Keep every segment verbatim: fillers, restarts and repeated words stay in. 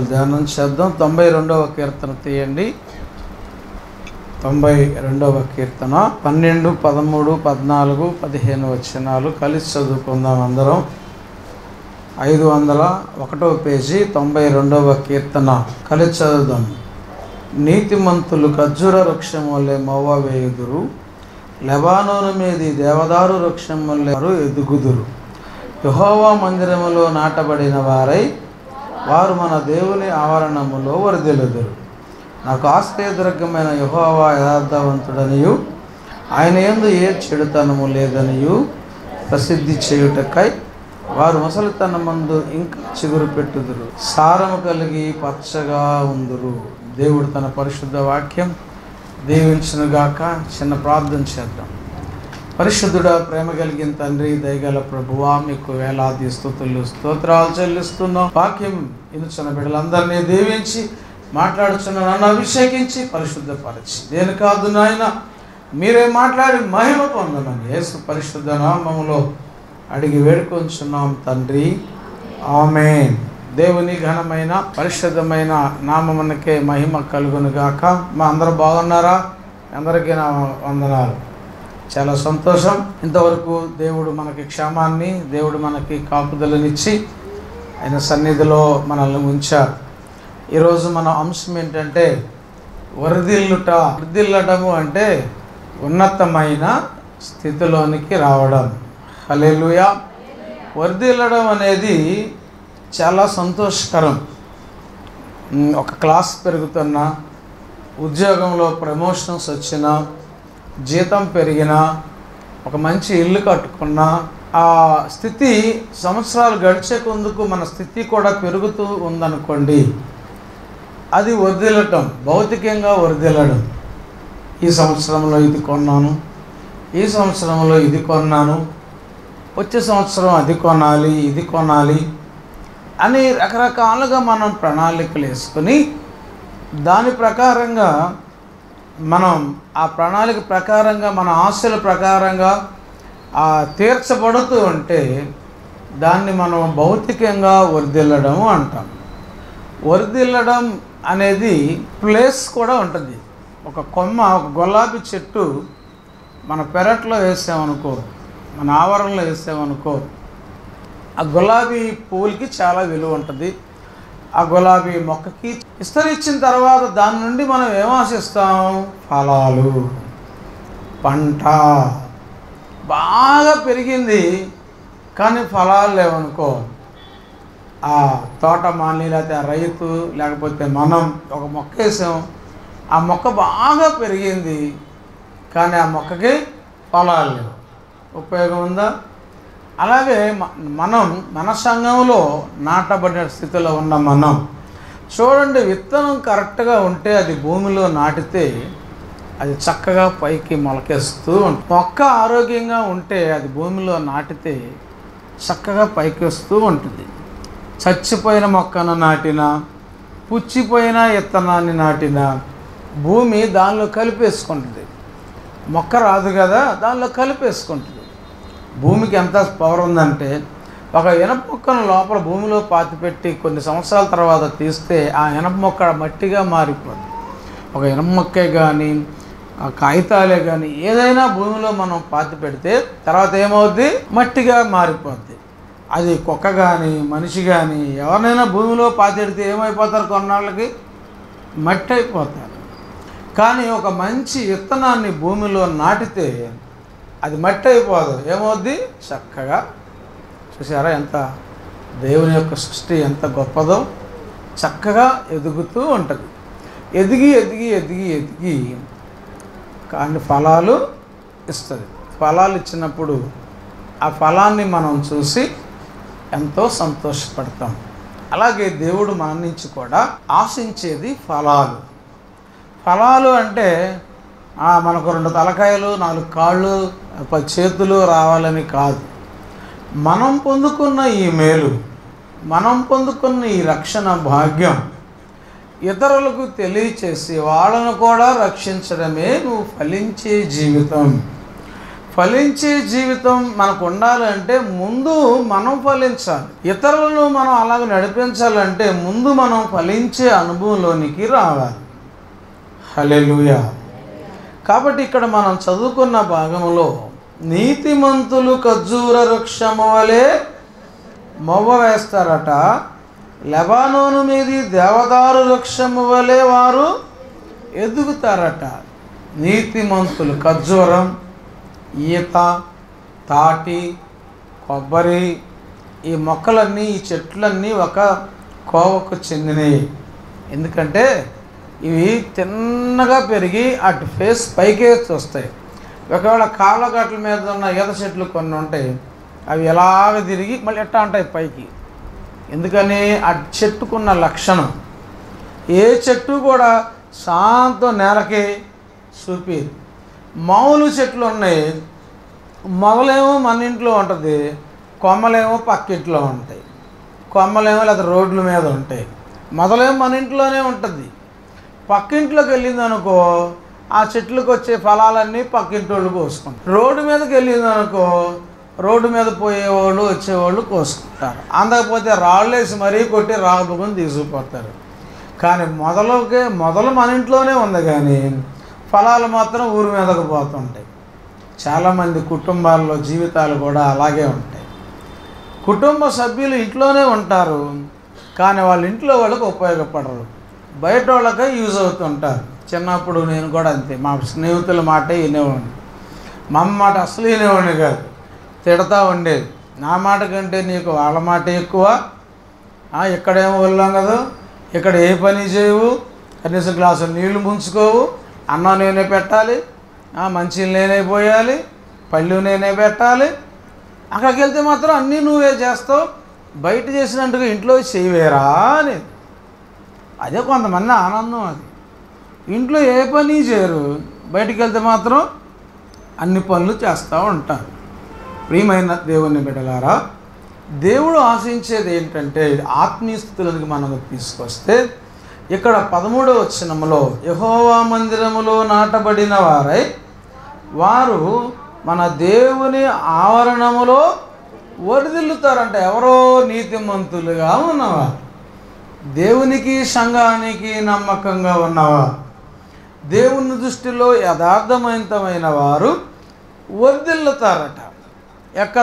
ధ్యానం చేద్దాం. తొంభై రెండవ కీర్తన తీయండి. తొంభై రెండవ కీర్తన పన్నెండు, పదమూడు, పద్నాలుగు, పదిహేను వచనాలు కలిసి చదువుకుందాం అందరం. ఐదు వందల ఒకటవ పేజీ తొంభై రెండవ కీర్తన కలిసి చదువుదాం. నీతిమంతులు ఖర్జూర వృక్షం వల్లే మవ్వ వేయుదురు, లెబానోను మీది దేవదారు వృక్షం వల్లే వారు ఎదుగుదురు. యెహోవా మందిరములో నాటబడిన వారై వారు మన దేవుని ఆవరణములో వర్ధిల్లుదురు. నాకు ఆశ్రయదుర్గమైన యెహోవా యథార్థవంతుడనియు ఆయన యందు ఏ చెడుతనము లేదనియు ప్రసిద్ధి చేయుటకై వారు ముసలితనమందు ఇంకా చిగురు పెట్టుదురు, సారము కలిగి పచ్చగా ఉందురు. దేవుడు తన పరిశుద్ధ వాక్యం దీవించునుగాక. చిన్న ప్రార్థన చేద్దాం. పరిశుద్ధుడా, ప్రేమ కలిగిన తండ్రి, దయగల ప్రభువా, మీకు వేలాది స్తుతులు స్తోత్రాలు చెల్లిస్తున్నాం. వాక్యం ఇనుచున్న బిడ్డలందరినీ దీవించి మాట్లాడుచున్న నన్ను అభిషేకించి పరిశుద్ధపరచి, దేని కాదు నాయన మీరే మాట్లాడి మహిమ పొందమని యేసు పరిశుద్ధ నామములో అడిగి వేడుకొంచున్నాం తండ్రి, ఆమేన్. దేవుని ఘనమైన పరిశుద్ధమైన నామమునకే మహిమ కలుగునుగాక. మా అందరూ బాగున్నారా? అందరికీ నా వందనాలు. చాలా సంతోషం. ఇంతవరకు దేవుడు మనకి క్షేమాన్ని, దేవుడు మనకి కాపుదలనిచ్చి ఆయన సన్నిధిలో మనల్ని ఉంచారు. ఈరోజు మన అంశం ఏంటంటే వర్ధిల్లుట. వర్ధిల్లడము అంటే ఉన్నతమైన స్థితిలోనికి రావడం. హల్లెలూయా. వర్ధిల్లడం అనేది చాలా సంతోషకరం. ఒక క్లాస్ పెరుగుతున్నా, ఉద్యోగంలో ప్రమోషన్స్ వచ్చినా, జీతం పెరిగినా, ఒక మంచి ఇల్లు కట్టుకున్నా, ఆ స్థితి సంవత్సరాలు గడిచే కొందుకు మన స్థితి కూడా పెరుగుతూ ఉందనుకోండి, అది వర్ధిల్లటం, భౌతికంగా వర్ధిల్లడం. ఈ సంవత్సరంలో ఇది కొన్నాను, ఈ సంవత్సరంలో ఇది కొన్నాను, వచ్చే సంవత్సరం అది కొనాలి, ఇది కొనాలి అని రకరకాలుగా మనం ప్రణాళికలు వేసుకొని దాని ప్రకారంగా మనం ఆ ప్రణాళిక ప్రకారంగా మన ఆశల ప్రకారంగా తీర్చబడుతూ ఉంటే దాన్ని మనం భౌతికంగా వర్ధిల్లడం అంటాం. వర్ధిల్లడం అనేది ప్లేస్ కూడా ఉంటుంది. ఒక కొమ్మ, ఒక గులాబీ చెట్టు మన పెరట్లో వేసామనుకో, మన ఆవరణలో వేసామనుకో, ఆ గులాబీ పువ్వులకి చాలా విలువ ఉంటుంది. ఆ గులాబీ మొక్కకి విస్తరించిన తర్వాత దాని నుండి మనం ఏం ఆశిస్తాం? ఫలాలు, పంట. బాగా పెరిగింది కానీ ఫలాలు లేవనుకో, ఆ తోట మాలి లేకపోతే ఆ రైతు లేకపోతే మనం ఒక మొక్క వేసాం, ఆ మొక్క బాగా పెరిగింది కానీ ఆ మొక్కకి ఫలాలు లేవు. ఉపయోగం ఉందా? అలాగే మనం మన సంఘంలో నాటబడిన స్థితిలో ఉన్న మనం చూడండి, విత్తనం కరెక్ట్గా ఉంటే అది భూమిలో నాటితే అది చక్కగా పైకి మొలకేస్తూ ఉంటుంది. మొక్క ఆరోగ్యంగా ఉంటే అది భూమిలో నాటితే చక్కగా పైకి వస్తూ ఉంటుంది. చచ్చిపోయిన మొక్కను నాటిన, పుచ్చిపోయిన విత్తనాన్ని నాటిన భూమి దానిలో కలిపేసుకుంటుంది. మొక్క రాదు కదా, దానిలో కలిపేసుకుంటుంది. భూమికి ఎంత పవర్ ఉందంటే, ఒక ఇనప మొక్కను లోపల భూమిలో పాతిపెట్టి కొన్ని సంవత్సరాల తర్వాత తీస్తే ఆ ఇనప మొక్క మట్టిగా మారిపోతుంది. ఒక ఇనప మొక్కే కానీ కాగితాలే కానీ ఏదైనా భూమిలో మనం పాతి పెడితే తర్వాత ఏమవుద్ది? మట్టిగా మారిపోద్ది. అది కుక్క కానీ మనిషి కానీ ఎవరినైనా భూమిలో పాతిపెడితే ఏమైపోతారు? కొన్నాళ్ళకి మట్టి అయిపోతారు. కానీ ఒక మంచి విత్తనాన్ని భూమిలో నాటితే అది మట్టి అయిపోదు, ఏమవుద్ది? చక్కగా. చూసారా ఎంత దేవుని యొక్క సృష్టి ఎంత గొప్పదో. చక్కగా ఎదుగుతూ ఉంటుంది. ఎదిగి ఎదిగి ఎదిగి ఎదిగి కానీ ఫలాలు ఇస్తుంది. ఫలాలు ఇచ్చినప్పుడు ఆ ఫలాన్ని మనం చూసి ఎంతో సంతోషపడతాం. అలాగే దేవుడు మన నుంచి కూడా ఆశించేది ఫలాలు. ఫలాలు అంటే మనకు రెండు తలకాయలు, నాలుగు కాళ్ళు, పది చేతులు రావాలని కాదు. మనం పొందుకున్న ఈ మేలు, మనం పొందుకున్న ఈ రక్షణ భాగ్యం ఇతరులకు తెలియచేసి వాళ్ళను కూడా రక్షించడమే నువ్వు ఫలించే జీవితం. ఫలించే జీవితం మనకు ఉండాలంటే ముందు మనం ఫలించాలి. ఇతరులను మనం అలాగ నడిపించాలంటే ముందు మనం ఫలించే అనుభవంలోనికి రావాలి. హల్లెలూయా. కాబట్టి ఇక్కడ మనం చదువుకున్న భాగంలో నీతిమంతులు ఖర్జూర వృక్షము వలె మొవ్వ వేస్తారట, లెబానోను మీది దేవదారు వృక్షము వలె వారు ఎదుగుతారట. నీతిమంతులు ఖర్జూరం, ఈత, తాటి, కొబ్బరి, ఈ మొక్కలన్నీ ఈ చెట్లన్నీ ఒక కోవకు చెందినవి. ఎందుకంటే ఇవి తిన్నగా పెరిగి అటు ఫేస్ పైకే వస్తాయి. ఒకవేళ కాళ్ళ గట్ల మీద ఉన్న ఈత చెట్లు కొన్ని ఉంటాయి, అవి ఎలాగ తిరిగి మళ్ళీ ఎట్టా ఉంటాయి పైకి. ఎందుకని ఆ చెట్టుకున్న లక్షణం. ఏ చెట్టు కూడా శాంతం నేలకి చూపి. మామూలు చెట్లు ఉన్నాయి, మొగలేమో మన ఇంట్లో ఉంటుంది, కొమ్మలేమో పక్కింట్లో ఉంటాయి. కొమ్మలేమో లేదా రోడ్ల మీద ఉంటాయి, మొదలేమో మన ఇంట్లోనే ఉంటుంది. పక్కింట్లోకి వెళ్ళింది అనుకో, ఆ చెట్లకు వచ్చే ఫలాలన్నీ పక్కింటి వాళ్ళు కోసుకుంటారు. రోడ్డు మీదకి వెళ్ళింది అనుకో, రోడ్డు మీద పోయేవాళ్ళు వచ్చేవాళ్ళు కోసుకుంటారు. అందకపోతే రాళ్ళు వేసి మరీ కొట్టి రాబుకుని తీసుకుపోతారు. కానీ మొదలకే మొదలు మన ఇంట్లోనే ఉంది, కానీ ఫలాలు మాత్రం ఊరి మీదకు పోతుంటాయి. చాలామంది కుటుంబాల్లో జీవితాలు కూడా అలాగే ఉంటాయి. కుటుంబ సభ్యులు ఇంట్లోనే ఉంటారు, కానీ వాళ్ళ ఇంట్లో వాళ్ళకి ఉపయోగపడరు, బయట వాళ్ళకే యూజ్ అవుతుంటారు. చిన్నప్పుడు నేను కూడా అంతే, మా స్నేహితుల మాటే వినేవాడిని. మా అమ్మ మాట అసలు వినేవాడిని కాదు, తిడతా ఉండేది. నా మాట కంటే నీకు వాళ్ళ మాట ఎక్కువ, ఇక్కడేమో వెళ్ళాం కదా, ఇక్కడ ఏ పని చేయవు, కనీసం గ్లాసులు నీళ్లు ముంచుకోవు, అన్నం నేనే పెట్టాలి, మంచిలు నేనే పోయాలి, పళ్ళు నేనే పెట్టాలి, అక్కడికి వెళ్తే మాత్రం అన్నీ నువ్వే చేస్తావు, బయట చేసినట్టుగా ఇంట్లో చేయవేరా అని. అదే కొంతమంది ఆనందం. అది ఇంట్లో ఏ పని చేయరు, బయటికి వెళ్తే మాత్రం అన్ని పనులు చేస్తూ ఉంటారు. ప్రియమైన దేవుని బిడ్డలారా, దేవుడు ఆశించేది ఏంటంటే ఆత్మీయ స్థితులకు మనం తీసుకొస్తే, ఇక్కడ పదమూడవ వచనములో యెహోవా మందిరములో నాటబడిన వారై వారు మన దేవుని ఆవరణములో వరిదిల్లుతారంట. ఎవరో నీతిమంతులుగా ఉన్నవారు, దేవునికి సంఘానికి నమ్మకంగా ఉన్నవారు, దేవుని దృష్టిలో యథార్థవంతమైన వారు వర్ధిల్లుతారట. ఎక్కడ?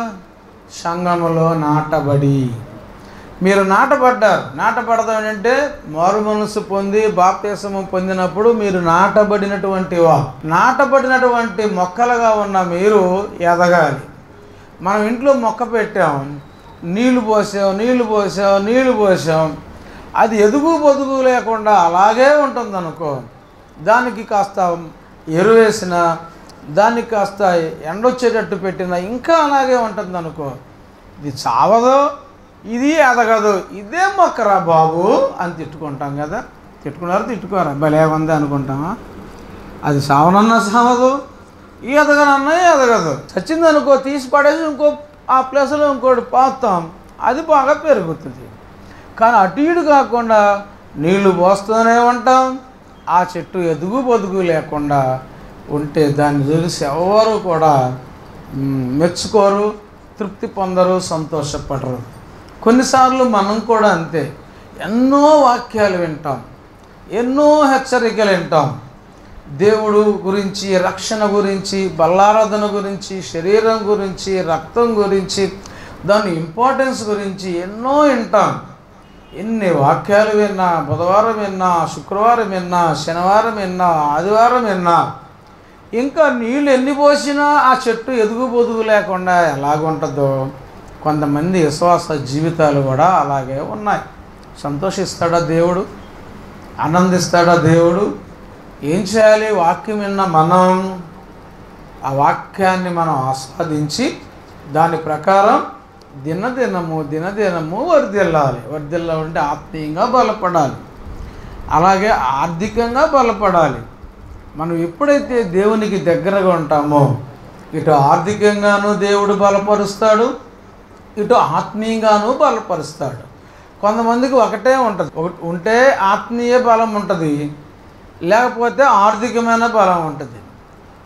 సంఘములో నాటబడి. మీరు నాటబడ్డారు. నాటబడదాం అంటే మారు మనసు పొంది బాప్తిస్మం పొందినప్పుడు మీరు నాటబడినటువంటి వా నాటబడినటువంటి మొక్కలుగా ఉన్న మీరు ఎదగాలి. మనం ఇంట్లో మొక్క పెట్టాం, నీళ్లు పోసాం నీళ్లు పోసాం నీళ్లు పోసాం అది ఎదుగు పొదుగు లేకుండా అలాగే ఉంటుంది అనుకో. దానికి కాస్త ఎరువేసిన, దానికి కాస్త ఎండొచ్చేటట్టు పెట్టినా ఇంకా అలాగే ఉంటుంది అనుకో. ఇది చావదో, ఇది ఎదగదు, ఇదే మొక్కరా బాబు అని తిట్టుకుంటాం కదా. తిట్టుకున్నారు తిట్టుకోరా, భలే ఉంది అనుకుంటామా. అది సావనన్నా సావదు, ఎదగనన్నా ఎదగదు. చచ్చింది అనుకో, తీసి పడేసి ఇంకో ఆ ప్లేస్లో ఇంకోటి పాతాం, అది బాగా పెరుగుతుంది. కానీ అటు ఇటు కాకుండా నీళ్లు పోస్తూనే ఉంటాం, ఆ చెట్టు ఎదుగు పొదుగు లేకుండా ఉంటే దాన్ని చూసి ఎవరు కూడా మెచ్చుకోరు, తృప్తి పొందరు, సంతోషపడరు. కొన్నిసార్లు మనం కూడా అంతే. ఎన్నో వాక్యాలు వింటాం, ఎన్నో హెచ్చరికలు వింటాం, దేవుడు గురించి, రక్షణ గురించి, బల్లారాధన గురించి, శరీరం గురించి, రక్తం గురించి, దాని ఇంపార్టెన్స్ గురించి ఎన్నో వింటాం. ఎన్ని వాక్యాలు విన్నా, బుధవారం విన్నా, శుక్రవారం విన్నా, శనివారం విన్నా, ఆదివారం విన్నా, ఇంకా నీళ్ళు ఎన్ని పోసినా ఆ చెట్టు ఎదుగు పొదుగు లేకుండా ఎలాగుంటుందో కొంతమంది విశ్వాస జీవితాలు కూడా అలాగే ఉన్నాయి. సంతోషిస్తాడా దేవుడు? ఆనందిస్తాడా దేవుడు? ఏం చేయాలి? వాక్యం విన్న మనం ఆ వాక్యాన్ని మనం ఆస్వాదించి దాని ప్రకారం దినదినము దినదినము వర్ధిల్లాలి. వర్ధిల్లాలంటే ఆత్మీయంగా బలపడాలి, అలాగే ఆర్థికంగా బలపడాలి. మనం ఎప్పుడైతే దేవునికి దగ్గరగా ఉంటామో ఇటు ఆర్థికంగానూ దేవుడు బలపరుస్తాడు, ఇటు ఆత్మీయంగానూ బలపరుస్తాడు. కొంతమందికి ఒకటే ఉంటుంది, ఒకటి ఉంటే ఆత్మీయ బలం ఉంటుంది, లేకపోతే ఆర్థికమైన బలం ఉంటుంది.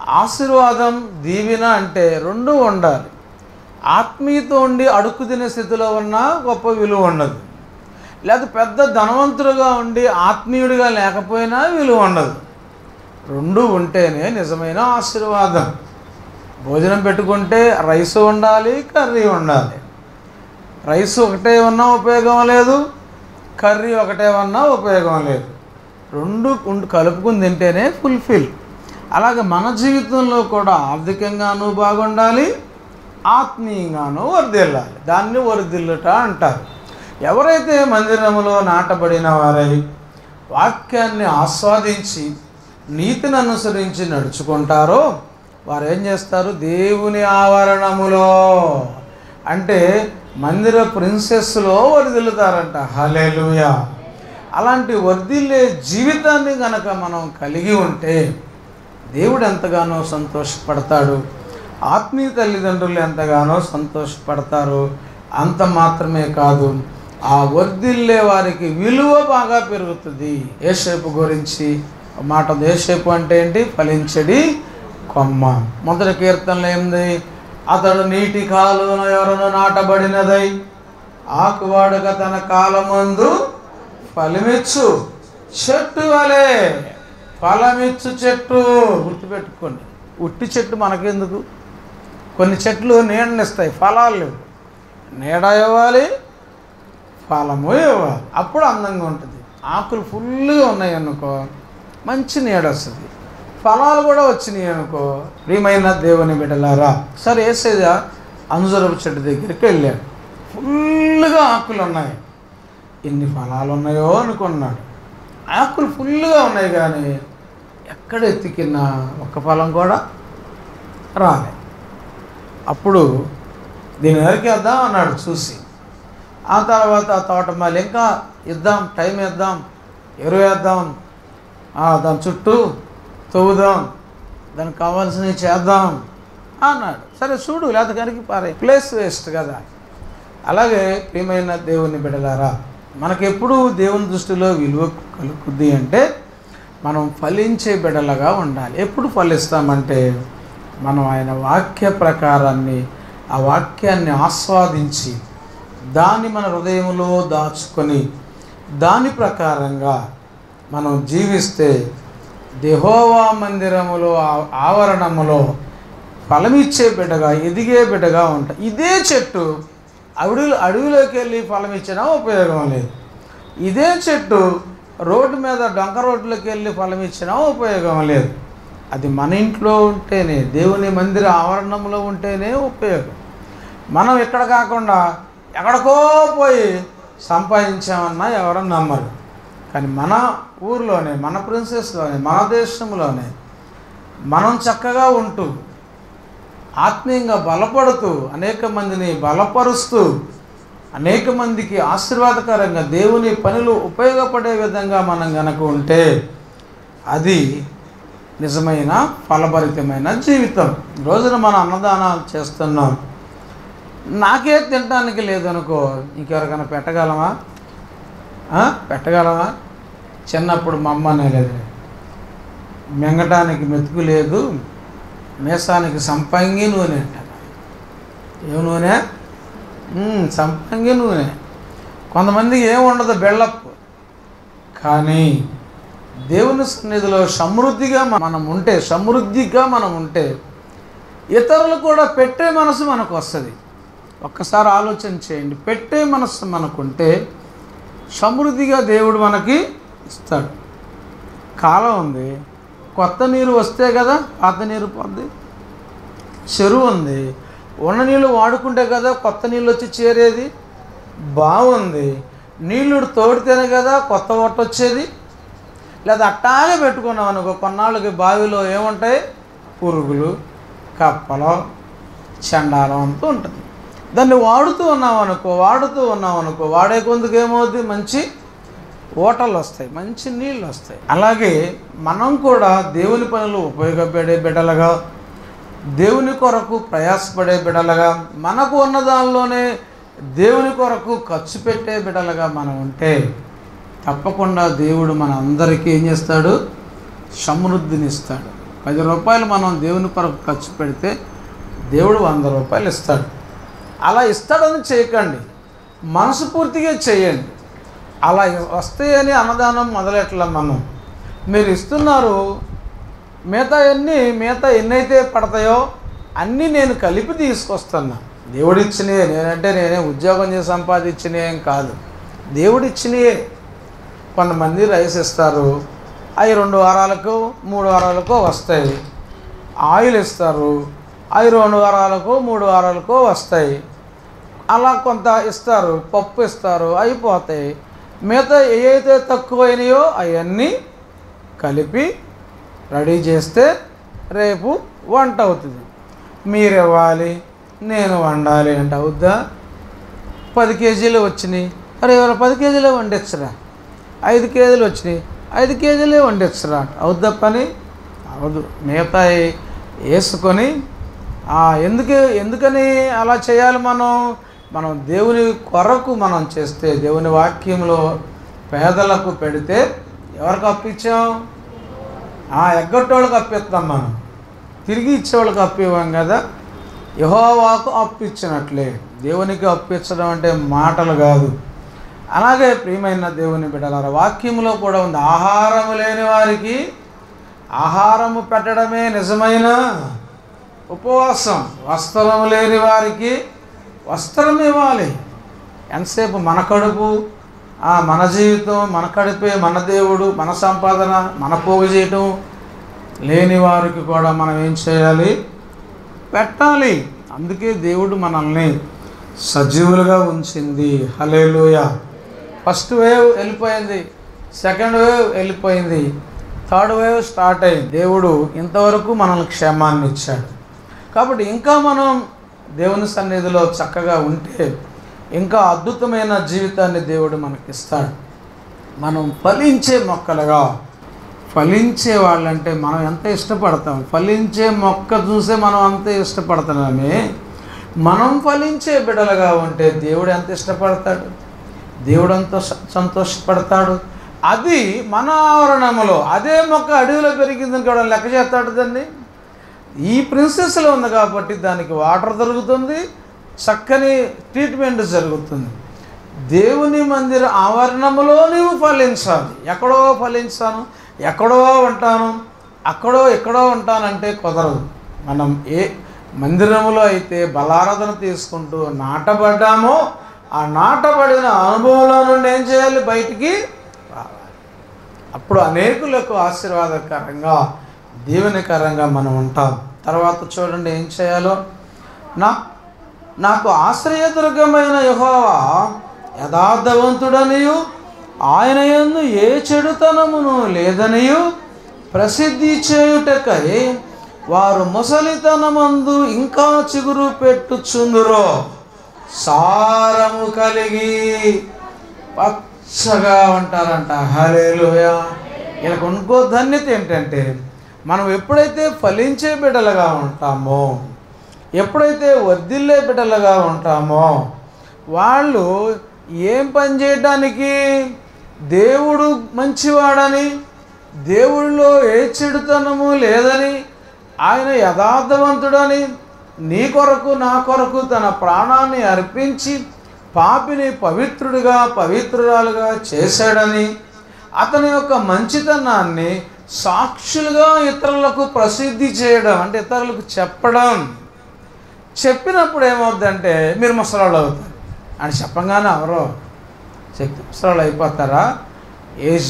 ఆశీర్వాదం దీవెన అంటే రెండూ ఉండాలి. ఆత్మీయతో ఉండి అడుక్కు తినే స్థితిలో ఉన్నా గొప్ప విలువ ఉండదు, లేదా పెద్ద ధనవంతుడుగా ఉండి ఆత్మీయుడిగా లేకపోయినా విలువ ఉండదు. రెండు ఉంటేనే నిజమైన ఆశీర్వాదం. భోజనం పెట్టుకుంటే రైస్ ఉండాలి, కర్రీ ఉండాలి. రైస్ ఒకటే ఉన్నా ఉపయోగం లేదు, కర్రీ ఒకటే ఉన్నా ఉపయోగం లేదు. రెండు కలుపుకుని తింటేనే ఫుల్ఫిల్. అలాగే మన జీవితంలో కూడా ఆర్థికంగానూ బాగుండాలి, ఆత్మీయంగానూ వర్ధిల్లాలి. దాన్ని వర్ధిల్లుట అంటారు. ఎవరైతే మందిరములో నాటబడిన వారై వాక్యాన్ని ఆస్వాదించి నీతిని అనుసరించి నడుచుకుంటారో వారు ఏం చేస్తారు? దేవుని ఆవరణములో అంటే మందిర ప్రిన్సెస్లో వర్ధిల్లుతారంట. హల్లెలూయా! అలాంటి వర్ధిల్లే జీవితాన్ని గనక మనం కలిగి ఉంటే దేవుడు ఎంతగానో సంతోషపడతాడు, ఆత్మీయ తల్లిదండ్రులు ఎంతగానో సంతోషపడతారు. అంత మాత్రమే కాదు, ఆ వర్ధిల్లే వారికి విలువ బాగా పెరుగుతుంది. యోసేపు గురించి మాట, యోసేపు అంటే ఏంటి? ఫలించడి కొమ్మ. మొదటి కీర్తనలో ఏంది? అతడు నీటి కాలువన ఎవరను నాటబడినదై ఆకువాడుక తన కాలమందు ఫలమిచ్చు చెట్టు వలె. ఫలమిచ్చు చెట్టు గుర్తుపెట్టుకోండి. ఉట్టి చెట్టు మనకెందుకు? కొన్ని చెట్లు నీడనిస్తాయి, ఫలాలు లేవు. నీడ ఇవ్వాలి, ఫలము ఇవ్వాలి, అప్పుడు అందంగా ఉంటుంది. ఆకులు ఫుల్గా ఉన్నాయి అనుకో, మంచి నీడ వస్తుంది. ఫలాలు కూడా వచ్చినాయి అనుకో, ప్రియమైన దేవుని బిడ్డలారా. సరే, యేసయ్య అంజూరపు చెట్టు దగ్గరికి వెళ్ళాడు. ఫుల్గా ఆకులు ఉన్నాయి. ఎన్ని ఫలాలు ఉన్నాయో అనుకున్నాడు. ఆకులు ఫుల్గా ఉన్నాయి, కానీ ఎక్కడ ఎత్తికినా ఒక్క ఫలం కూడా రాలే. అప్పుడు దీని వరకు వేద్దాం అన్నాడు చూసి. ఆ తర్వాత ఆ తోట మళ్ళీ ఇంకా ఇద్దాం, టైం ఇద్దాం, ఎరువు వేద్దాం, దాని చుట్టూ తవ్వుదాం, దానికి కావాల్సినవి చేద్దాం అన్నాడు. సరే చూడు, లేకపోతే కనుక పారే, ప్లేస్ వేస్ట్ కదా. అలాగే ప్రియమైన దేవుని బిడ్డలారా, మనకెప్పుడు దేవుని దృష్టిలో విలువ కలుగుద్ది అంటే మనం ఫలించే బిడ్డలుగా ఉండాలి. ఎప్పుడు ఫలిస్తామంటే మనం ఆయన వాక్య ప్రకారాన్ని, ఆ వాక్యాన్ని ఆస్వాదించి దాన్ని మన హృదయంలో దాచుకొని దాని ప్రకారంగా మనం జీవిస్తే యెహోవా మందిరములో ఆవరణములో ఫలమిచ్చే బిడ్డగా, ఎదిగే బిడ్డగా ఉంటాయి. ఇదే చెట్టు అడవి అడవిలోకి వెళ్ళి ఫలం ఇచ్చినా ఉపయోగం లేదు. ఇదే చెట్టు రోడ్డు మీద డొంక రోడ్లోకి వెళ్ళి ఫలం ఇచ్చినా ఉపయోగం లేదు. అది మన ఇంట్లో ఉంటేనే, దేవుని మందిర ఆవరణంలో ఉంటేనే ఉపయోగం. మనం ఇక్కడ కాకుండా ఎక్కడికో పోయి సంపాదించామన్నా ఎవరన్నా నమ్మరు. కానీ మన ఊరిలోనే, మన ప్రిన్సెస్లోనే, మన దేశంలోనే మనం చక్కగా ఉంటూ ఆత్మీయంగా బలపడుతూ అనేక మందిని బలపరుస్తూ అనేక మందికి ఆశీర్వాదకరంగా దేవుని పనులు ఉపయోగపడే విధంగా మనం కనుక ఉంటే అది నిజమైన ఫలభరితమైన జీవితం. రోజున మనం అన్నదానాలు చేస్తున్నాం, నాకే తినడానికి లేదనుకో, ఇంకెవరికైనా పెట్టగలమా? పెట్టగలమా? చిన్నప్పుడు మా అమ్మ అనేది మింగటానికి మెతుకు లేదు, మేసానికి సంపంగి నూనె అంట. ఏ నూనె? సంపంగి నూనె. కొంతమందికి ఏముండదు, బెల్లప్పు. కానీ దేవుని సన్నిధిలో సమృద్ధిగా మనం ఉంటే, సమృద్ధిగా మనం ఉంటే ఇతరులు కూడా పెట్టే మనసు మనకు వస్తుంది. ఒక్కసారి ఆలోచన చేయండి. పెట్టే మనసు మనకుంటే సమృద్ధిగా దేవుడు మనకి ఇస్తాడు. కాలం ఉంది, కొత్త నీరు వస్తే కదా పాత నీరు పోద్ది. చెరువు ఉంది, ఉన్న నీళ్ళు వాడుకుంటే కదా కొత్త నీళ్ళు వచ్చి చేరేది. బాగుంది, నీళ్ళు తోడితేనే కదా కొత్త ఒట్ట వచ్చేది. లేదా అట్టాగే పెట్టుకున్నాం అనుకో, కొన్నాళ్ళకి బావిలో ఏముంటాయి? పురుగులు, కప్పలు, చండాలం అంటూ ఉంటుంది. దాన్ని వాడుతూ ఉన్నాం అనుకో, వాడుతూ ఉన్నాం అనుకో వాడే కొందుకు ఏమవుద్ది? మంచి ఓటలు వస్తాయి, మంచి నీళ్ళు వస్తాయి. అలాగే మనం కూడా దేవుని పనులు ఉపయోగపడే బిడ్డలుగా, దేవుని కొరకు ప్రయాసపడే బిడ్డలుగా, మనకు ఉన్న దానిలోనే దేవుని కొరకు ఖర్చు పెట్టే బిడ్డలుగా మనం ఉంటే తప్పకుండా దేవుడు మన అందరికీ ఏం చేస్తాడు? సమృద్ధిని ఇస్తాడు. పది రూపాయలు మనం దేవుని కొరకు ఖర్చు పెడితే దేవుడు వంద రూపాయలు ఇస్తాడు. అలా ఇస్తాడని చేయకండి, మనసు పూర్తిగా చేయండి. అలా వస్తాయని అన్నదానం మొదలెట్లా మనం మీరు ఇస్తున్నారు, మిగతా ఎన్ని మిగతా ఎన్నైతే పడతాయో అన్నీ నేను కలిపి తీసుకొస్తున్నా. దేవుడిచ్చినయే, నేనంటే నేనే ఉద్యోగం చేసి సంపాదించినవి ఏం కాదు, దేవుడిచ్చినయే. కొంతమంది రైస్ ఇస్తారు, అవి రెండు వారాలకు మూడు వారాలకు వస్తాయి. ఆయిల్ ఇస్తారు, అవి రెండు వారాలకు మూడు వారాలకు వస్తాయి. అలా కొంత ఇస్తారు, పప్పు ఇస్తారు, అయిపోతాయి. మిగతా ఏవైతే తక్కువైనాయో అవన్నీ కలిపి రెడీ చేస్తే రేపు వంట అవుతుంది. మీరు ఇవ్వాలి, నేను వండాలి అంటే అవుద్దా? పది కేజీలు వచ్చినాయి, అరే ఎవరు పది కేజీలే వండించరా. ఐదు కేజీలు వచ్చినాయి, ఐదు కేజీలే వండించరా. అవుద్దా పని? అవదు. మిగతా వేసుకొని ఎందుకు ఎందుకని అలా చేయాలి? మనం మనం దేవుని కొరకు మనం చేస్తే, దేవుని వాక్యంలో పేదలకు పెడితే ఎవరికి అప్పించాం? ఎగ్గొట్టేవాళ్ళకి అప్పిస్తాం, మనం తిరిగి ఇచ్చేవాళ్ళకి అప్పివ్వం కదా. యెహోవాకు అప్పిచ్చినట్లే. దేవునికి అప్పించడం అంటే మాటలు కాదు. అలాగే ప్రియమైన దేవుని బిడ్డలారా, వాక్యంలో కూడా ఉంది, ఆహారము లేని వారికి ఆహారము పెట్టడమే నిజమైన ఉపవాసం, వస్త్రము లేని వారికి వస్త్రం ఇవ్వాలి. ఎంతసేపు మన కడుపు, మన జీవితం, మన కడుపే మన దేవుడు, మన సంపాదన, మన పోగు చేయటం. లేని వారికి కూడా మనం ఏం చేయాలి? పెట్టాలి. అందుకే దేవుడు మనల్ని సజీవులుగా ఉంచింది. హల్లెలూయా. ఫస్ట్ వేవ్ వెళ్ళిపోయింది, సెకండ్ వేవ్ వెళ్ళిపోయింది, థర్డ్ వేవ్ స్టార్ట్ అయింది. దేవుడు ఇంతవరకు మనల్ని క్షేమాన్ని ఇచ్చాడు. కాబట్టి ఇంకా మనం దేవుని సన్నిధిలో చక్కగా ఉంటే ఇంకా అద్భుతమైన జీవితాన్ని దేవుడు మనకిస్తాడు. మనం ఫలించే మొక్కలుగా, ఫలించే వాళ్ళంటే మనం ఎంత ఇష్టపడతాం. ఫలించే మొక్క చూసే మనం అంత ఇష్టపడుతున్నామే. మనం ఫలించే బిడ్డలుగా ఉంటే దేవుడు ఎంత ఇష్టపడతాడు, దేవుడు అంత సంతోషపడతాడు. అది మన ఆవరణములో, అదే మొక్క అడవిలో పెరిగిందని కూడా లెక్క చేస్తాడు. దాన్ని ఈ ప్రిన్సెస్లో ఉంది కాబట్టి దానికి వాటర్ దొరుకుతుంది, చక్కని ట్రీట్మెంట్ జరుగుతుంది. దేవుని మందిర ఆవరణములో నీవు ఫలించాలి. ఎక్కడో ఫలించాను, ఎక్కడో ఉంటాను, అక్కడో ఎక్కడో ఉంటానంటే కుదరదు. మనం ఏ మందిరములో అయితే బలారాధన తీసుకుంటూ నాటబడ్డామో ఆ నాటబడిన అనుభవంలో నుండి ఏం చేయాలి? బయటికి రావాలి. అప్పుడు అనేకులకు ఆశీర్వాదకరంగా, దీవెనకరంగా మనం ఉంటాం. తర్వాత చూడండి ఏం చేయాలో. నా నాకు ఆశ్రయదుర్గమైన యెహోవా యథార్థవంతుడనియు ఆయన యందు ఏ చెడుతనమును లేదనియు ప్రసిద్ధి చేయుటకై వారు ముసలితనమందు ఇంకా చిగురు పెట్టుచుందురో, సారము కలిగి పచ్చగా ఉంటారంట. హల్లెలూయా. ఇలా ఇంకో ధన్యత ఏంటంటే, మనం ఎప్పుడైతే ఫలించే బిడ్డలుగా ఉంటామో, ఎప్పుడైతే వర్ధిల్లే బిడ్డలుగా ఉంటామో, వాళ్ళు ఏం పని చేయడానికి, దేవుడు మంచివాడని, దేవుడిలో ఏ చెడుతనము లేదని, ఆయన యథార్థవంతుడని, నీ కొరకు నా కొరకు తన ప్రాణాన్ని అర్పించి పాపిని పవిత్రుడిగా పవిత్రురాలుగా చేశాడని, అతని యొక్క మంచితనాన్ని సాక్షులుగా ఇతరులకు ప్రసిద్ధి చేయడం, అంటే ఇతరులకు చెప్పడం. చెప్పినప్పుడు ఏమవుద్దంటే మీరు ముసలాళ్ళు అవుతారు అని చెప్పగానే ఎవరో చెప్తే ముసలాళ్ళు అయిపోతారా? ఏజ్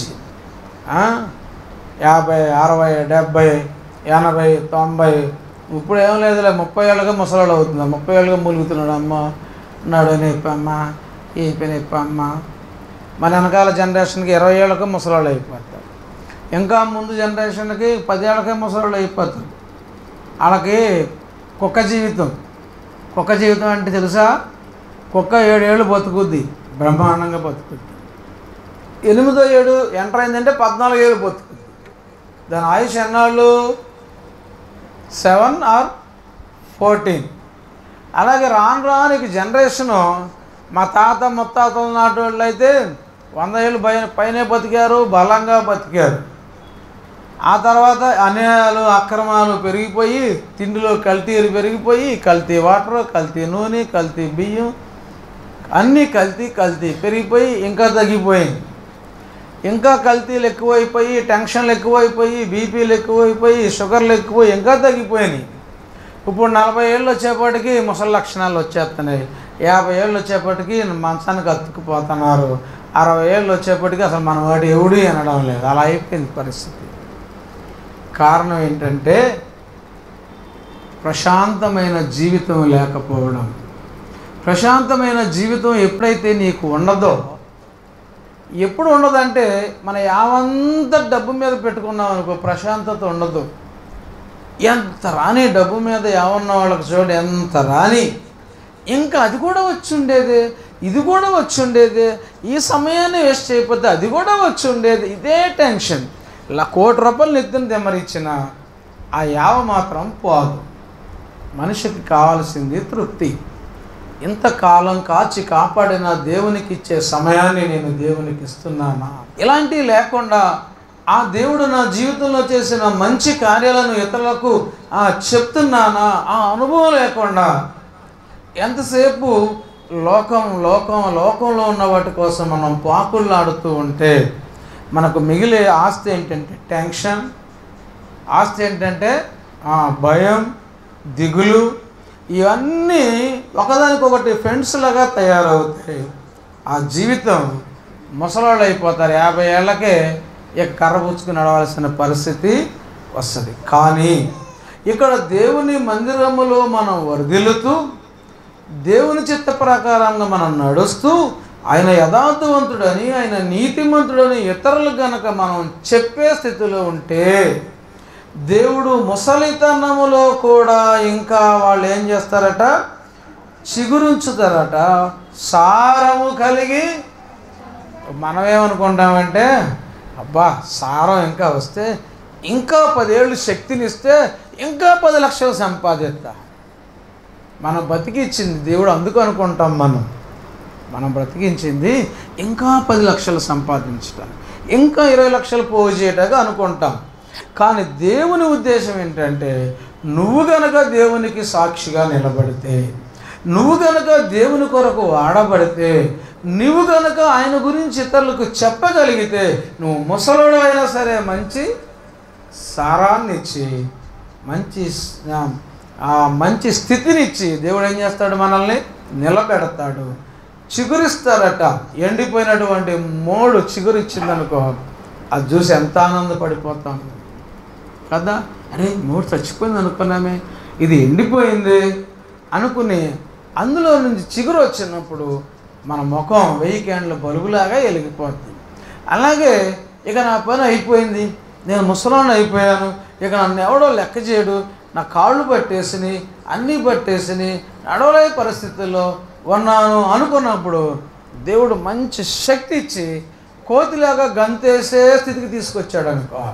యాభై అరవై డెబ్భై ఎనభై తొంభై, ఇప్పుడు ఏం లేదులే, ముప్పై ఏళ్ళగా ముసలాళ్ళు అవుతుంది. ముప్పై ఏళ్ళుగా మూలుగుతున్నాడు, అమ్మ నడు నొప్పమ్మ, ఈ పని నొప్పమ్మ. మన వెనకాల జనరేషన్కి ఇరవై ఏళ్ళకి ముసలాళ్ళు అయిపోతారు. ఇంకా ముందు జనరేషన్కి పదేళ్ళకే ముసలాళ్ళు అయిపోతారు. వాళ్ళకి కుక్క జీవితం, కుక్క జీవితం అంటే తెలుసా? కుక్క ఏడేళ్ళు బతుకుద్ది, బ్రహ్మాండంగా బతుకుద్ది. ఎనిమిదో ఏడు ఎంటర్ అయిందంటే పద్నాలుగు ఏళ్ళు బతుకుద్ది. దాని ఆయుష్ ఎన్నాళ్ళు? Seven or fourteen. అలాగే రాను రానికి జనరేషను, మా తాత ముత్తాతల నాటి వాళ్ళు అయితే వంద ఏళ్ళు పైన పైనే బతికారు, బలంగా బతికారు. ఆ తర్వాత అన్యాయాలు అక్రమాలు పెరిగిపోయి తిండిలో కల్తీలు పెరిగిపోయి కల్తీ వాటర్, కల్తీ నూనె, కల్తీ బియ్యం అన్నీ కల్తీ కల్తీ పెరిగిపోయి ఇంకా తగ్గిపోయింది. ఇంకా కల్తీలు ఎక్కువైపోయి, టెన్షన్లు ఎక్కువైపోయి, బీపీలు ఎక్కువైపోయి, షుగర్లు ఎక్కువై ఇంకా తగ్గిపోయినాయి. ఇప్పుడు నలభై ఏళ్ళు వచ్చేప్పటికి ముసలి లక్షణాలు వచ్చేస్తున్నాయి. యాభై ఏళ్ళు వచ్చేప్పటికి మంచానికి అతుక్కుపోతున్నారు. అరవై ఏళ్ళు వచ్చేప్పటికి అసలు మన వాడు ఎవడు అనడం లేదు. అలా అయిపోయింది పరిస్థితి. కారణం ఏంటంటే ప్రశాంతమైన జీవితం లేకపోవడం. ప్రశాంతమైన జీవితం ఎప్పుడైతే నీకు ఉండదో, ఎప్పుడు ఉండదంటే మన యావంత డబ్బు మీద పెట్టుకున్నాం అనుకో ప్రశాంతత ఉండదు. ఎంత రాని డబ్బు మీద యావన్న వాళ్ళకి చూడు ఎంత రాని, ఇంకా అది కూడా వచ్చి ఉండేది, ఇది కూడా వచ్చి ఉండేది, ఈ సమయాన్ని వేస్ట్ చేయకపోతే అది కూడా వచ్చి ఉండేది, ఇదే టెన్షన్. ఇలా కోటి రూపాయలు నెత్తిన తెమ్మరిచ్చిన ఆ యావ మాత్రం పోదు. మనిషికి కావాల్సింది తృప్తి. ఇంతకాలం కాచి కాపాడిన దేవునికి ఇచ్చే సమయాన్ని నేను దేవునికి ఇస్తున్నానా? ఇలాంటివి లేకుండా ఆ దేవుడు నా జీవితంలో చేసిన మంచి కార్యాలను ఇతరులకు చెప్తున్నానా? ఆ అనుభవం లేకుండా ఎంతసేపు లోకం లోకం లోకంలో ఉన్న వాటి కోసం మనం పాకుళ్ళాడుతూ ఉంటే మనకు మిగిలే ఆస్తి ఏంటంటే టెన్షన్, ఆస్తి ఏంటంటే భయం, దిగులు. ఇవన్నీ ఒకదానికొకటి ఫ్రెండ్స్ లాగా తయారవుతాయి. ఆ జీవితం ముసలాళ్ళు అయిపోతారు. యాభై ఏళ్ళకే ఇక కర్రబుచ్చుకు నడవాల్సిన పరిస్థితి వస్తుంది. కానీ ఇక్కడ దేవుని మందిరములో మనం వర్ధిల్లుతూ దేవుని చిత్త ప్రకారంగా మనం నడుస్తూ ఆయన యథార్థవంతుడని, ఆయన నీతిమంతుడని ఇతరులకు గనక మనం చెప్పే స్థితిలో ఉంటే దేవుడు ముసలితనములో కూడా ఇంకా వాళ్ళు ఏం చేస్తారట? చిగురుంచుతారట, సారము కలిగి. మనమేమనుకుంటామంటే అబ్బా సారం ఇంకా వస్తే ఇంకా పదేళ్ళు శక్తినిస్తే ఇంకా పది లక్షలు సంపాదిస్తా. మనం బ్రతికించింది దేవుడు అందుకు అనుకుంటాం. మనం మనం బ్రతికించింది ఇంకా పది లక్షలు సంపాదించటం, ఇంకా ఇరవై లక్షలు పోగు చేయటగా అనుకుంటాం. కానీ దేవుని ఉద్దేశం ఏంటంటే నువ్వు గనక దేవునికి సాక్షిగా నిలబడితే, నువ్వు గనక దేవుని కొరకు వాడబడితే, నువ్వు గనక ఆయన గురించి ఇతరులకు చెప్పగలిగితే, నువ్వు ముసలోడు అయినా సరే మంచి సారాన్ని ఇచ్చి మంచి మంచి స్థితినిచ్చి దేవుడు ఏం చేస్తాడు? మనల్ని నిలబెడతాడు. చిగురిస్తారట. ఎండిపోయినటువంటి మోడు చిగురిచ్చిందనుకో అది చూసి ఎంత ఆనందపడిపోతాం కదా. అరే మోడు చచ్చిపోయింది అనుకున్నామే, ఇది ఎండిపోయింది అనుకుని అందులో నుంచి చిగురు వచ్చినప్పుడు మన ముఖం వెయ్యి క్యాండ్ల బలుగులాగా వెలిగిపోతుంది. అలాగే ఇక నా పని అయిపోయింది, నేను ముసలాన్ని అయిపోయాను, ఇక నన్ను ఎవడో లెక్క చేయడు, నా కాళ్ళు పట్టేసిని, అన్నీ పట్టేసిని, నడవలే పరిస్థితుల్లో ఉన్నాను అనుకున్నప్పుడు దేవుడు మంచి శక్తి ఇచ్చి కోతిలాగా గంతేసే స్థితికి తీసుకొచ్చాడు అనుకో,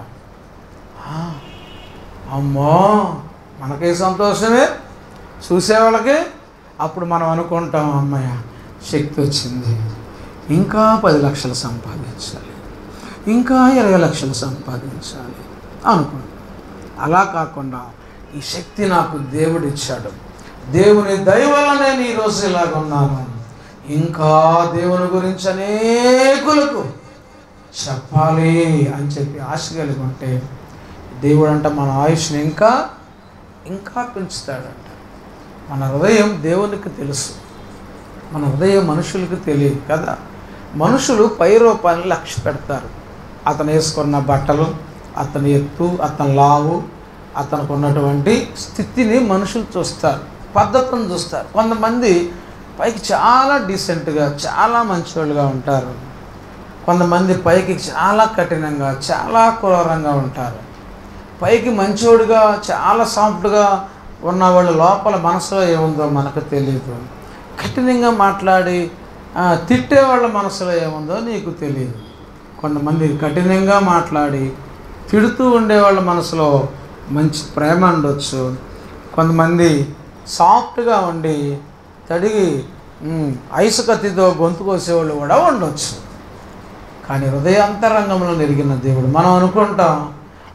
అమ్మో మనకే సంతోషమే, చూసేవాళ్ళకి. అప్పుడు మనం అనుకుంటాం అమ్మయ్య శక్తి వచ్చింది, ఇంకా పది లక్షలు సంపాదించాలి, ఇంకా ఇరవై లక్షలు సంపాదించాలి అనుకుంటాం. అలా కాకుండా ఈ శక్తి నాకు దేవుడు ఇచ్చాడు, దేవుని దయ వల్ల నేను ఈరోజు ఇలాగ ఉన్నాను, ఇంకా దేవుని గురించి అనేకులకు చెప్పాలి అని చెప్పి ఆశ కలిగి ఉంటే దేవుడు అంట మన ఆయుష్ని ఇంకా ఇంకా పెంచుతాడంట. మన హృదయం దేవునికి తెలుసు, మన హృదయం మనుషులకు తెలియదు కదా. మనుషులు పై రూపాన్ని లక్ష్య పెడతారు. అతను వేసుకున్న బట్టలు, అతని ఎత్తు, అతని లావు, అతనికి ఉన్నటువంటి స్థితిని మనుషులు చూస్తారు, పద్ధతిని చూస్తారు. కొంతమంది పైకి చాలా డీసెంట్గా చాలా మంచివాళ్ళుగా ఉంటారు, కొంతమంది పైకి చాలా కఠినంగా చాలా క్రూరంగా ఉంటారు. పైకి మంచోడుగా చాలా సాఫ్ట్గా ఉన్నవాళ్ళు లోపల మనసులో ఏముందో మనకు తెలియదు. కఠినంగా మాట్లాడి తిట్టేవాళ్ళ మనసులో ఏముందో నీకు తెలియదు. కొంతమంది కఠినంగా మాట్లాడి తిడుతూ ఉండేవాళ్ళ మనసులో మంచి ప్రేమ ఉండొచ్చు. కొంతమంది సాఫ్ట్గా ఉండి తడిగి ఐసు కత్తితో గొంతు కోసేవాళ్ళు కూడా ఉండొచ్చు. కానీ హృదయాంతరంగంలో నెరిగిన దేవుడు. మనం అనుకుంటాం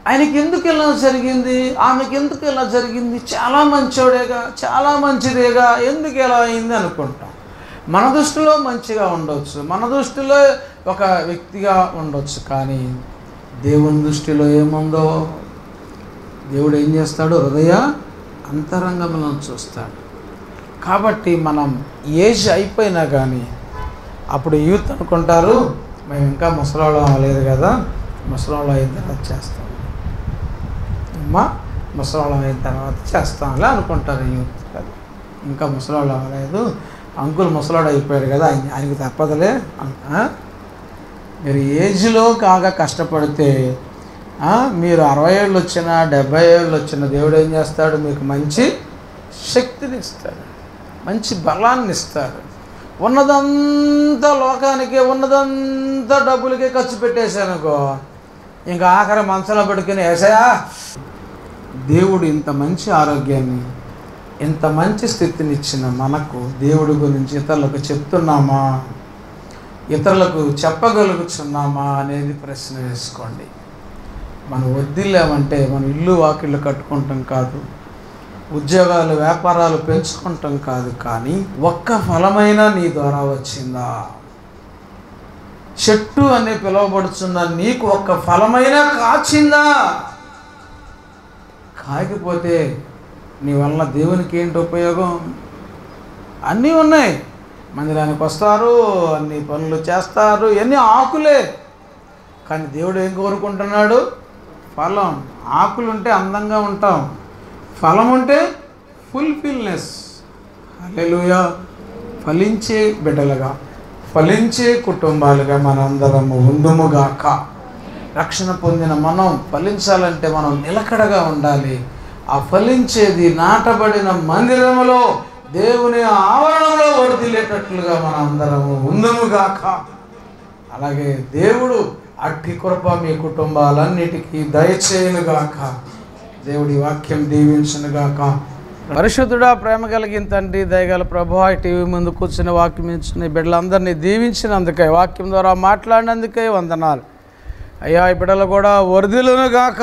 ఆయనకి ఎందుకు ఇలా జరిగింది, ఆమెకి ఎందుకు ఇలా జరిగింది, చాలా మంచోడేగా, చాలా మంచిదేగా, ఎందుకు ఇలా అయింది అనుకుంటాం. మన దృష్టిలో మంచిగా ఉండొచ్చు, మన దృష్టిలో ఒక వ్యక్తిగా ఉండొచ్చు, కానీ దేవుని దృష్టిలో ఏముందో దేవుడు ఏం చేస్తాడు, హృదయ అంతరంగంలో చూస్తాడు. కాబట్టి మనం ఏజ్ అయిపోయినా కానీ అప్పుడు యూత్ అనుకుంటారు, మేము ఇంకా ముసలాళ్ళం అవ్వలేదు కదా, ముసలాళ్ళం అయిన తర్వాత చేస్తాం, అమ్మా ముసలాళ్ళం అయిన తర్వాత చేస్తాంలే అనుకుంటారు యూత్ కదా. ఇంకా ముసలాళ్ళం అవ్వలేదు, అంకుల్ ముసలాడు అయిపోయాడు కదా, ఆయన ఆయనకి తప్పదులే. మీరు ఏజ్లో కాగా కష్టపడితే మీరు అరవై ఏళ్ళు వచ్చినా డెబ్భై ఏళ్ళు వచ్చినా దేవుడు ఏం చేస్తాడు, మీకు మంచి శక్తిని ఇస్తాడు, మంచి బలాన్ని ఇస్తాడు. ఉన్నదంతా లోకానికి, ఉన్నదంతా డబ్బులకే ఖర్చు పెట్టేశానుకో, ఇంకా ఆఖరి మనసులో పెట్టుకుని వేసాయా. దేవుడు ఇంత మంచి ఆరోగ్యాన్ని, ఇంత మంచి స్థితిని ఇచ్చిన మనకు దేవుడి గురించి ఇతరులకు చెప్తున్నామా, ఇతరులకు చెప్పగలుగుతున్నామా అనేది ప్రశ్న వేసుకోండి. మనం వద్దిల్లామంటే మనం ఇల్లు వాకిళ్ళు కట్టుకుంటాం కాదు, ఉద్యోగాలు వ్యాపారాలు పెంచుకుంటాం కాదు, కానీ ఒక్క ఫలమైనా నీ ద్వారా వచ్చిందా? చెట్టు అనే పిలువబడుతున్న నీకు ఒక్క ఫలమైనా కాచిందా? కాయకపోతే నీ వల్ల దేవునికి ఏంటి ఉపయోగం? అన్నీ ఉన్నాయి, మందిరానికి వస్తారు, అన్ని పనులు చేస్తారు, ఇవన్నీ ఆకులే, కానీ దేవుడు ఏం కోరుకుంటున్నాడు? ఫలం. ఆకులు ఉంటే అందంగా ఉంటాం, ఫలం ఉంటే ఫుల్ఫిల్నెస్. హల్లెలూయా. ఫలించే బిడ్డలుగా, ఫలించే కుటుంబాలుగా మనందరము ఉందుముగాక. రక్షణ పొందిన మనం ఫలించాలంటే మనం నిలకడగా ఉండాలి. ఆ ఫలించేది నాటబడిన మందిరములో, దేవుని ఆవరణలో వర్ధిల్లేటట్లుగా మన అందరము ఉందుముగాక. అలాగే దేవుడు అట్టి కృప మీ కుటుంబాలన్నిటికీ దయచేయునుగాక. దేవుడి వాక్యం దీవించునుగాక. పరిశుద్ధుడా, ప్రేమ కలిగిన తండ్రి, దయగల ప్రభువా, టీవీ ముందు కూర్చుని వాక్యం ఇచ్చిన బిడ్డలందరినీ దీవించినందుకై, వాక్యం ద్వారా మాట్లాడినందుకై వందనాలు అయ్యా. ఈ బిడ్డలు కూడా వర్ధిల్లునుగాక.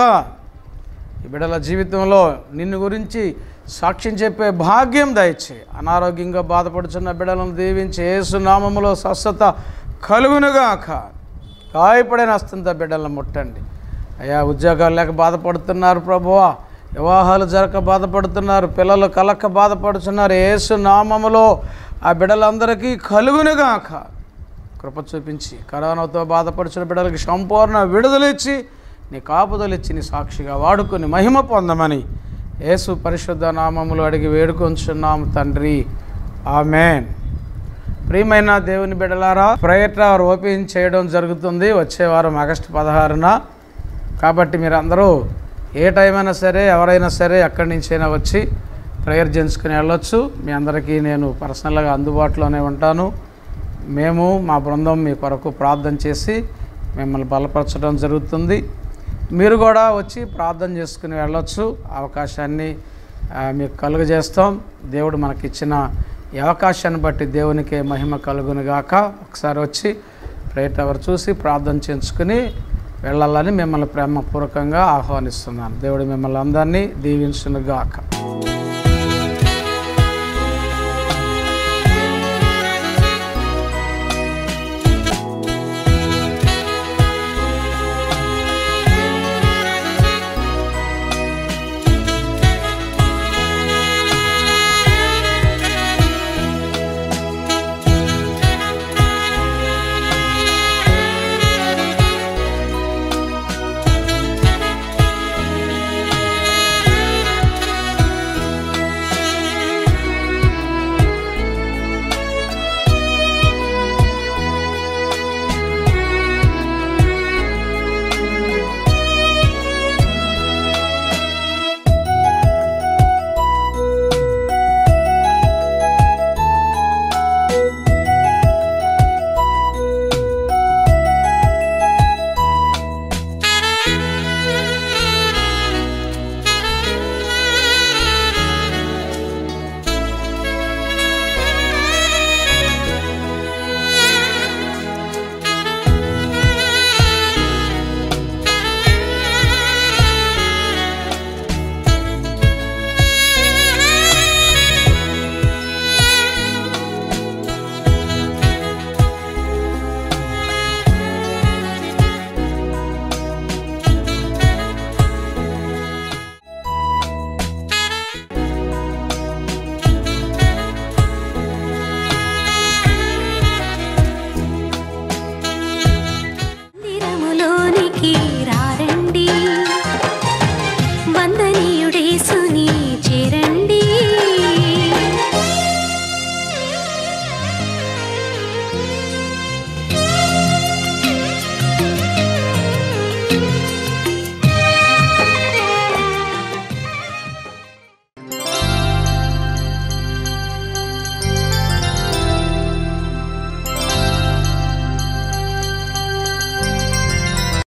ఈ బిడ్డల జీవితంలో నిన్ను గురించి సాక్ష్యం చెప్పే భాగ్యం దయచేయి. అనారోగ్యంగా బాధపడుతున్న బిడ్డలను దీవించి యేసు నామములో స్వస్థత కలుగునుగాక. గాయపడిన హస్తంతో బిడ్డలను ముట్టండి అయ్యా. ఉద్యోగాలు లేక బాధపడుతున్నారు ప్రభువా, వివాహాలు జరగక బాధపడుతున్నారు, పిల్లలు కలక్క బాధపడుతున్నారు, యేసు నామములో ఆ బిడ్డలందరికీ కలుగునుగాక. కృప చూపించి కరోనాతో బాధపడుతున్న బిడ్డలకి సంపూర్ణ విడుదలిచ్చి, నీ కాపుదలిచ్చి, నీ సాక్షిగా వాడుకొని మహిమ పొందమని యేసు పరిశుద్ధ నామములో అడిగి వేడుకొంచున్నాము తండ్రి, ఆమేన్. ప్రియమైన దేవుని బిడ్డలారా, ప్రేయర్ టవర్ ఓపెన్ చేయడం జరుగుతుంది వచ్చే వారం ఆగస్టు పదహారున. కాబట్టి మీరందరూ ఏ టైం అయినా సరే, ఎవరైనా సరే, ఎక్కడి నుంచైనా వచ్చి ప్రేయర్ చేయించుకుని వెళ్ళొచ్చు. మీ అందరికీ నేను పర్సనల్గా అందుబాటులోనే ఉంటాను. మేము మా బృందం మీ కొరకు ప్రార్థన చేసి మిమ్మల్ని బలపరచడం జరుగుతుంది. మీరు కూడా వచ్చి ప్రార్థన చేసుకుని వెళ్ళొచ్చు. అవకాశాన్ని మీకు కలుగజేస్తాం. దేవుడు మనకిచ్చిన ఈ అవకాశాన్ని బట్టి దేవునికి మహిమ కలుగునుగాక. ఒకసారి వచ్చి ప్రేయర్ టవర్ చూసి ప్రార్థన చేయించుకుని వెళ్ళాలని మిమ్మల్ని ప్రేమపూర్వకంగా ఆహ్వానిస్తున్నాను. దేవుడు మిమ్మల్ని అందరినీ దీవించునుగాక.